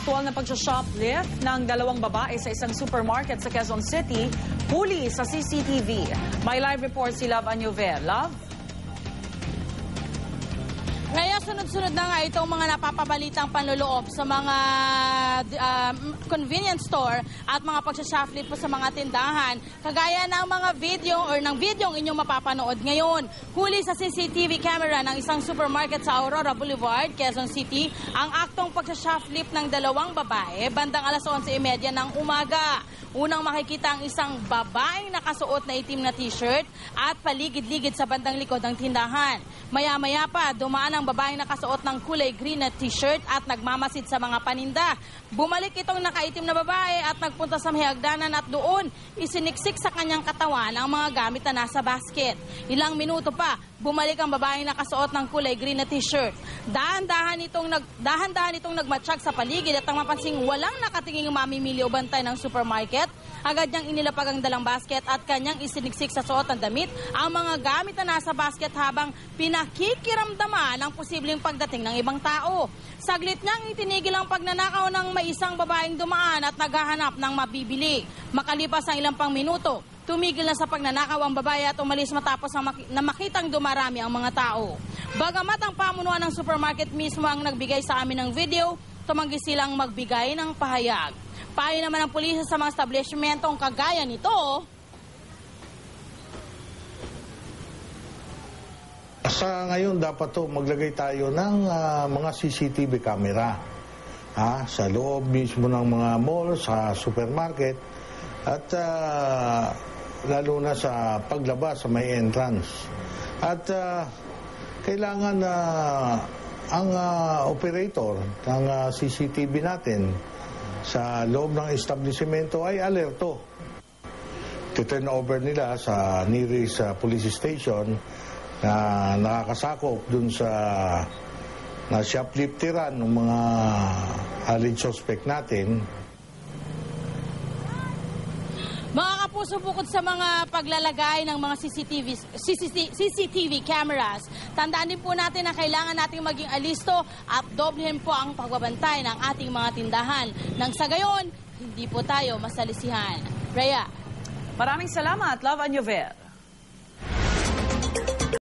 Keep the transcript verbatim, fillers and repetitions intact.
aktwal na pag-shoplift ng dalawang babae sa isang supermarket sa Quezon City, huli sa C C T V. May live report si Love Anyover. Love? Kaya sunod-sunod na nga itong mga napapabalitang panloloob sa mga uh, convenience store at mga pagsashoplift po sa mga tindahan. Kagaya ng mga video or ng video inyong mapapanood ngayon. Huli sa C C T V camera ng isang supermarket sa Aurora Boulevard, Quezon City, ang aktong pagsashoplift ng dalawang babae bandang alas onse trenta ng umaga. Unang makikita ang isang babaeng nakasuot na itim na t-shirt at paligid-ligid sa bandang likod ng tindahan. Maya-maya pa, dumaan ang babaeng nakasuot ng kulay green na t-shirt at nagmamasid sa mga paninda. Bumalik itong nakaitim na babae at nagpunta sa may hagdanan at doon isiniksik sa kanyang katawan ang mga gamit na nasa basket. Ilang minuto pa, bumalik ang babaeng nakasuot ng kulay green na t-shirt. Dahan-dahan itong, nag, dahan-dahan itong nagmatsyag sa paligid at ang mapansing walang nakatinging mamimili o bantay ng supermarket, agad niyang inilapag ang dalang basket at kanyang isiniksik sa suot ng damit ang mga gamit na nasa basket habang pinakikiramdaman ang posibleng pagdating ng ibang tao. Saglit niyang itinigil ang pagnanakaw ng may isang babaeng dumaan at naghahanap ng mabibili. Makalipas ang ilang pang minuto, tumigil na sa pagnanakaw ang babae at umalis matapos na makitang dumarami ang mga tao. Bagamat ang pamunuan ng supermarket mismo ang nagbigay sa amin ng video, tumanggi silang magbigay ng pahayag. Payo naman ng pulisya sa mga establishmentong kagaya nito. Sa ngayon dapat to maglagay tayo ng uh, mga C C T V camera ha, sa loob mismo ng mga mall, sa supermarket at uh, lalo na sa paglabas sa may entrance. At uh, kailangan na uh, ang uh, operator ng uh, C C T V natin sa loob ng establishmento ay alerto. Turn over nila sa nearest uh, police station na nakakasakop dun sa na shoplifteran ng mga alleged suspect natin. Mga kapuso, bukod sa mga paglalagay ng mga C C T V, C C T V cameras, tandaan din po natin na kailangan nating maging alisto at doblehin po ang pagbabantay ng ating mga tindahan. Nang sa gayon, hindi po tayo masalisihan. Rhea. Maraming salamat, Love Anyover.